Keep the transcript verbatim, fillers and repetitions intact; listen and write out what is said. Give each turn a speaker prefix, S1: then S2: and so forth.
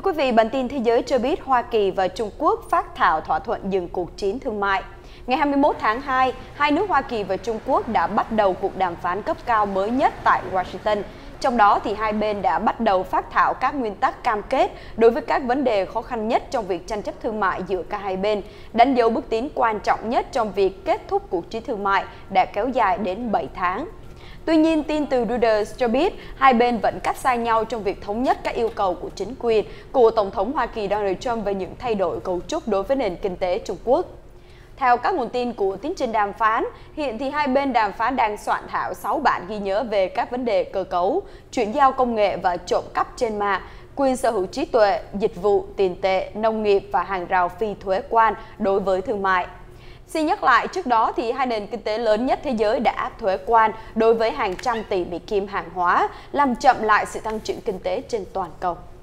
S1: quý vị, bản tin thế giới cho biết Hoa Kỳ và Trung Quốc phác thảo thỏa thuận dừng cuộc chiến thương mại. Ngày hai mươi mốt tháng hai, hai nước Hoa Kỳ và Trung Quốc đã bắt đầu cuộc đàm phán cấp cao mới nhất tại Washington. Trong đó thì hai bên đã bắt đầu phác thảo các nguyên tắc cam kết đối với các vấn đề khó khăn nhất trong việc tranh chấp thương mại giữa cả hai bên, đánh dấu bước tiến quan trọng nhất trong việc kết thúc cuộc chiến thương mại đã kéo dài đến bảy tháng. Tuy nhiên, tin từ Reuters cho biết hai bên vẫn cách xa nhau trong việc thống nhất các yêu cầu của chính quyền của Tổng thống Hoa Kỳ Donald Trump về những thay đổi cấu trúc đối với nền kinh tế Trung Quốc. Theo các nguồn tin của tiến trình đàm phán, hiện thì hai bên đàm phán đang soạn thảo sáu bản ghi nhớ về các vấn đề cơ cấu, chuyển giao công nghệ và trộm cắp trên mạng, quyền sở hữu trí tuệ, dịch vụ, tiền tệ, nông nghiệp và hàng rào phi thuế quan đối với thương mại. Xin nhắc lại, trước đó thì hai nền kinh tế lớn nhất thế giới đã áp thuế quan đối với hàng trăm tỷ Mỹ Kim hàng hóa, làm chậm lại sự tăng trưởng kinh tế trên toàn cầu.